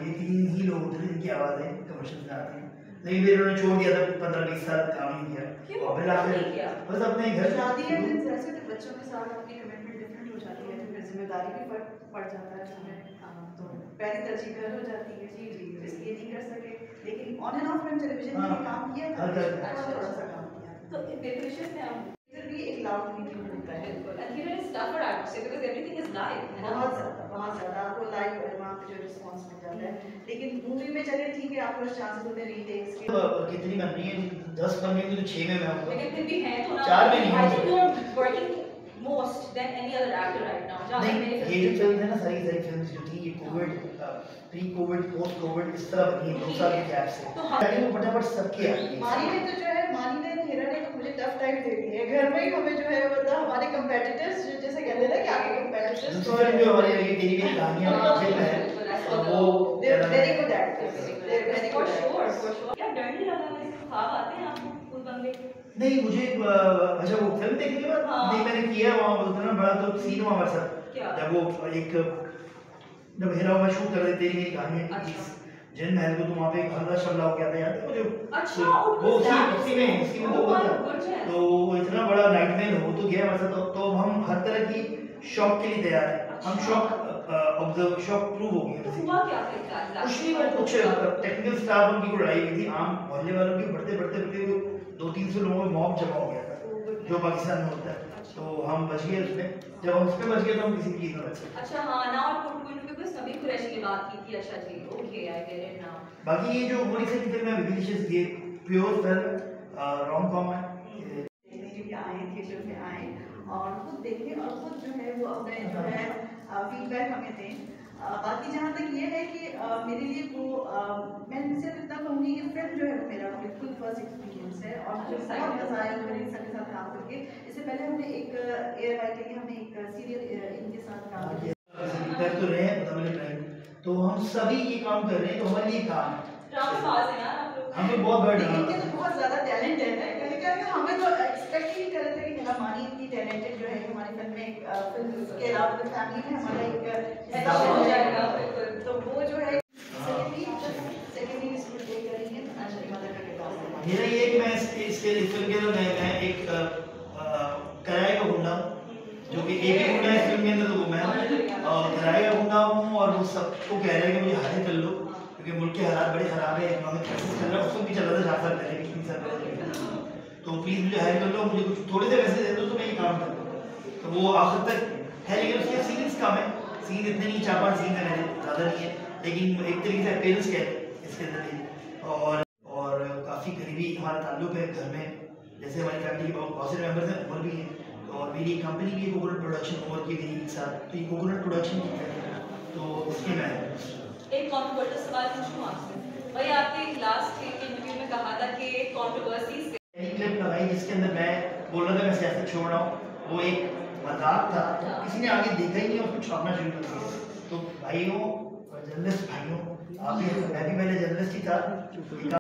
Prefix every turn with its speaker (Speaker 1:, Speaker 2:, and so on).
Speaker 1: थी, 3 ही लोग होते थे जिनकी आवाज़ें कमर्शियल में आती हैं, लेकिन फिर उन्होंने छोड़ दिया था, 15-20 साल काम नहीं किया और फिर आखिर बस अपने घर
Speaker 2: शादी है दिन ऐसे तो बच्चों के साथ आपकी कमिटमेंट डिफरेंट हो जाती है, फिर जिम्मेदारी भी फर्क पड़ जाता है उसमें, तो पहली तरजीह घर हो जाती है। जी जी, इसलिए नहीं कर सके, लेकिन ऑन एंड ऑफ में टेलीविजन में काम किया था, थोड़ा सा काम किया, तो डेकोरेशन में हम इधर भी एक लाउड मीटिंग होता है बिल्कुल, and here is tougher actually because everything is live, बहुत ज़्यादा आपको लाइव वहाँ पे जो रिस्पांस मिल जाता है, लेकिन मूवी में चले ठीक है, आपको चांसेस होते हैं रीटेक्स के।
Speaker 1: कितनी बन रही है? 10 बन रही है तो 6 में मैं हूँ,
Speaker 2: लेकिन फिर भी है तो ना,
Speaker 1: 4 में नहीं
Speaker 2: I think you are working most then any other actor right now.
Speaker 1: नहीं, ये फिल्म है ना, सारी फिल्म्स जो थी ये Covid, pre Covid, post Covid इस तरह बनी है 2 साल के गैप से, लेकिन वो फटाफट सबकी आ गई है। मानी ने तो जो है, मानी ने हेरा ने तो मुझे टफ टाइम दे दी है घर में ही, हमें जो है मतलब हमारे कंपेटिटर्स जैसे कहते हैं ना कि आपके कंपेटिटर्स तो जो हमारी तेरी मेरी कहानियां फिल्म है वो very good actors, very good
Speaker 2: for sure. क्या डर नहीं लगा वैसे ख्वाब आते हैं आपको उस बंगले के?
Speaker 1: नहीं, मुझे अच्छा वो फिल्म देखने के बाद नहीं मैंने किया वहाँ उतना बड़ा तो सीन हुआ हमारे साथ, जब वो एक जब हेरा मैं शूट कर रहे तेरी मेरी कहानियां की जिन महल को तो वहाँ पे हल्ला शल्ला हो गया था याद है मुझे।
Speaker 2: अच्छा,
Speaker 1: वो उसी में तो हुआ था, तो इतना बड़ा नाइटमेयर हो तो गया हमारे साथ, तो हम हर तरह की शॉक के लिए तैयार है, हम शॉक ऑब्जर्व शॉक प्रूव हो गए।
Speaker 2: हुआ क्या था?
Speaker 1: कुछ नहीं, वो कुछ टेक्निकल स्टाफ उनकी को लड़ाई हुई थी, आम मोहल्ले वालों की बढ़ते बढ़ते बढ़ते 200-300 लोगों में मॉब जमा हो गया था जो पाकिस्तान में होता है, तो हम बच गए उसमें, जब हम उसमें बच गए तो हम किसी चीज में बच गए।
Speaker 2: अच्छा हाँ, now I put to because सभी कुरैशी की बात की थी। अच्छा जी, okay I get it now.
Speaker 1: बाकी ये जो मोनी से की फिल्म है विलिशियस, ये प्योर फिल्म रोम कॉम है,
Speaker 2: देखने के लिए आए थिएटर में आए और खुद देखें और खुद जो है वो अपने जो है फीडबैक हमें दें। बाकी जहाँ तक ये है कि मेरे लिए वो मैं सिर्फ इतना कहूँगी कि फिल्म जो है वो मेरा बिल्कुल फर्स्ट एक्सपीरियंस है और मुझे बहुत मजा आया मेरे सबके साथ काम करके। इससे पहले हमने एक एयर वाई के लिए हमने एक सीरियल इनके साथ काम किया
Speaker 1: कर तो रहे हैं, तो हम सभी ये काम कर रहे हैं, तो हमारे लिए काम है, हमें बहुत बड़ा
Speaker 2: इनके तो बहुत ज़्यादा टैलेंट है ना, हमें तो एक्सपेक्ट ही नहीं कर रहे थे कि हेरा मानी इतनी टैलेंटेड जो है हमारी फिल्म में, फिल्म के अलावा तो फैमिली में हमारा एक ऐसा हो जाएगा, तो वो जो है सेकेंडली इसको प्ले करेंगे अंजलि मदर का किरदार।
Speaker 1: मेरा ये है कि मैं इसके फिल्म के अंदर मैं एक किराए का गुंडा जो कि एक ही गुंडा है फिल्म के अंदर, तो वो मैं किराए का गुंडा हूँ और वो सबको कह रहे हैं कि मुझे हाजिर कर लो क्योंकि मुल्क के हालात बड़े ख़राब है, इकोनॉमिक क्राइसिस चल रहा है, उसको भी चल रहा था 4 साल पहले 20 साल पहले, तो प्लीज़ मुझे हायर कर लो, मुझे कुछ थोड़े से पैसे दे दो तो मैं ये काम कर दूँ। तो वो आखिर तक है, लेकिन उसके सीन्स कम है, सीन इतने नहीं, 4-5 सीन है मेरे, ज़्यादा नहीं है, लेकिन एक तरीके से अपेयरेंस क्या है इसके अंदर ही, और काफ़ी करीबी हमारा ताल्लुक है घर में, जैसे हमारी फैमिली के बहुत से मेम्बर्स हैं, उमर भी हैं, और मेरी कंपनी भी कोकोनट प्रोडक्शन उमर की मेरी एक साथ, तो ये कोकोनट प्रोडक्शन की है, तो इसके मैं
Speaker 2: एक कंट्रोवर्शियल सवाल पूछूं आपसे भाई, आपने लास्ट इंटरव्यू में कहा था कि कंट्रोवर्सी से
Speaker 1: क्लिप लगाई जिसके अंदर मैं बोल रहा था मैं सियासत छोड़ रहा हूँ, वो एक मजाक था, किसी ने आगे देखा ही नहीं और उसको छापना शुरू कर दिया। तो भाइयों, जर्नलिस्ट भाइयों, आप भी, मैं भी पहले जर्नलिस्ट ही था।